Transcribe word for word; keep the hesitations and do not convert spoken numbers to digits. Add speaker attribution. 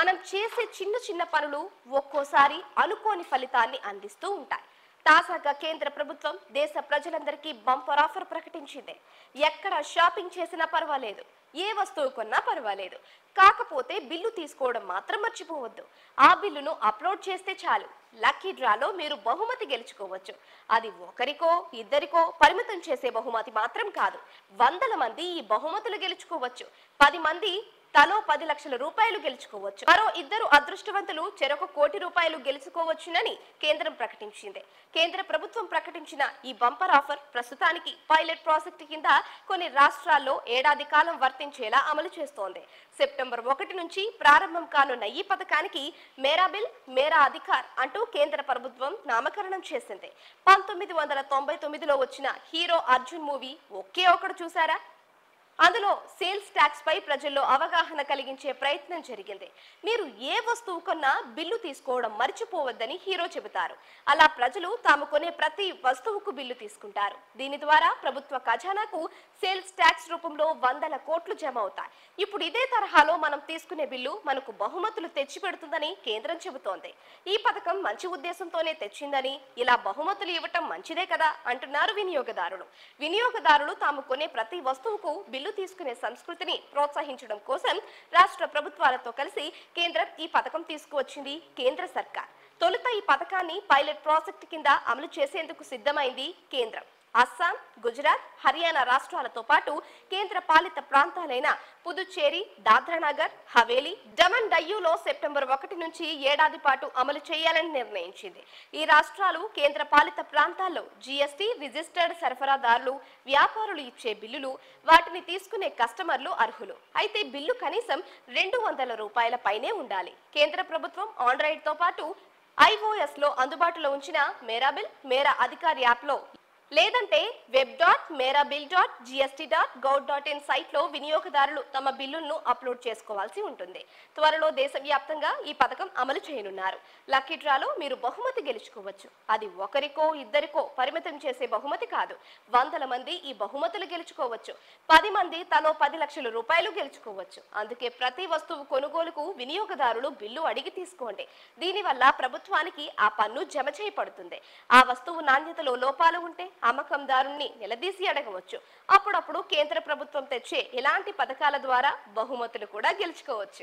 Speaker 1: మనం చేసే చిన్న చిన్న పనులు ఒక్కోసారి అనుకోని ఫలితాన్ని అందిస్తూ ఉంటాయి. తాజాగా కేంద్ర ప్రభుత్వం దేశ ప్రజలందరికీ బంపర్ ఆఫర్ ప్రకటించింది. ఎక్కడ షాపింగ్ చేసినా పర్వాలేదు, ఏ వస్తువు కొన్నా పర్వాలేదు, కాకపోతే బిల్లు తీసుకోవడం మాత్రం మర్చిపోవద్దు. ఆ బిల్లును అప్లోడ్ చేస్తే చాలు, లక్కీ డ్రాలో మీరు బహుమతి గెలుచుకోవచ్చు. అది ఒకరికో ఇద్దరికో పరిమితం చేసే బహుమతి మాత్రం కాదు. వందల మంది ఈ బహుమతులు గెలుచుకోవచ్చు. పది మంది తలో పది లక్షల రూపాయలు గెలుచుకోవచ్చు. మరో ఇద్దరు అదృష్టవంతులు చెరొక కోటి రూపాయలు గెలుచుకోవచ్చునని కేంద్రం ప్రకటించింది. కేంద్ర ప్రభుత్వం ప్రకటించిన ఈ బంపర్ ఆఫర్ ప్రస్తుతానికి పైలట్ ప్రాజెక్టు కింద కొన్ని రాష్ట్రాల్లో ఏడాది కాలం వర్తించేలా అమలు చేస్తోంది. సెప్టెంబర్ ఒకటి నుంచి ప్రారంభం కానున్న ఈ పథకానికి మేరా బిల్ మేరా అధికార్ అంటూ కేంద్ర ప్రభుత్వం నామకరణం చేసింది. పంతొమ్మిది వందల తొంభై తొమ్మిదిలో వచ్చిన హీరో అర్జున్ మూవీ ఒకే ఒకడు చూసారా? అందులో సేల్స్ ట్యాక్స్ పై ప్రజల్లో అవగాహన కలిగించే ప్రయత్నం జరిగింది. మీరు ఏ వస్తువు కొన్నా బిల్లు తీసుకోవడం మర్చిపోవద్దని హీరో చెబుతారు. అలా ప్రజలు తాము కొనే ప్రతి వస్తువుకు బిల్లు తీసుకుంటారు. దీని ద్వారా ప్రభుత్వ ఖజానాకు సేల్స్ ట్యాక్స్ రూపంలో వందల కోట్లు జమ అవుతాయి. ఇప్పుడు ఇదే తరహాలో మనం తీసుకునే బిల్లు మనకు బహుమతులు తెచ్చి పెడుతుందని కేంద్రం చెబుతోంది. ఈ పథకం మంచి ఉద్దేశంతోనే తెచ్చిందని, ఇలా బహుమతులు ఇవ్వటం మంచిదే కదా అంటున్నారు వినియోగదారులు. వినియోగదారులు తాము కొనే ప్రతి వస్తువుకు బిల్లు తీసుకునే సంస్కృతిని ప్రోత్సహించడం కోసం రాష్ట్ర ప్రభుత్వాలతో కలిసి కేంద్రం ఈ పథకం తీసుకువచ్చింది. కేంద్ర సర్కార్ తొలుత ఈ పథకాన్ని పైలట్ ప్రాజెక్టు కింద అమలు చేసేందుకు సిద్ధమైంది కేంద్రం. అస్సాం, గుజరాత్, హర్యానా రాష్ట్రాలతో పాటు కేంద్ర పాలిత ప్రాంతాలైన పుదుచ్చేరి, దాద్రానగర్ హవేలీ, డమన్ డయ్యూలో సెప్టెంబర్ ఒకటి నుంచి ఏడాది పాటు అమలు చేయాలని నిర్ణయించింది. ఈ రాష్ట్రాలు కేంద్ర పాలిత ప్రాంతాల్లో జీఎస్టీ రిజిస్టర్డ్ సరఫరాదారులు, వ్యాపారులు ఇచ్చే బిల్లులు, వాటిని తీసుకునే కస్టమర్లు అర్హులు. అయితే బిల్లు కనీసం రెండు వందల రూపాయల పైనే ఉండాలి. కేంద్ర ప్రభుత్వం ఆండ్రాయిడ్ తో పాటు ఐఓఎస్ లో అందుబాటులో ఉంచిన మేరా బిల్ మేరా అధికార్ యాప్ లో లేదంటే web dot Mera bill dot GST dot gov dot in site లో వినియోగదారులు తమ బిల్లులను అప్లోడ్ చేసుకోవాల్సి ఉంటుంది. త్వరలో దేశవ్యాప్తంగా ఈ పథకం అమలు చేయనున్నారు. లక్కీ డ్రాలో మీరు బహుమతి గెలుచుకోవచ్చు. అది ఒకరికో ఇద్దరికో పరిమితం చేసే బహుమతి కాదు. వందల మంది ఈ బహుమతులు గెలుచుకోవచ్చు. పది మంది తలో పది లక్షల రూపాయలు గెలుచుకోవచ్చు. అందుకే ప్రతి వస్తువు కొనుగోలుకు వినియోగదారులు బిల్లు అడిగి తీసుకోండి. దీనివల్ల ప్రభుత్వానికి ఆ పన్ను జమ చేయబడుతుంది. ఆ వస్తువు నాణ్యతలో లోపాలు ఉంటే అమ్మకందారుణ్ణి నిలదీసి అడగవచ్చు. అప్పుడప్పుడు కేంద్ర ప్రభుత్వం తెచ్చే ఇలాంటి పథకాల ద్వారా బహుమతులు కూడా గెలుచుకోవచ్చు.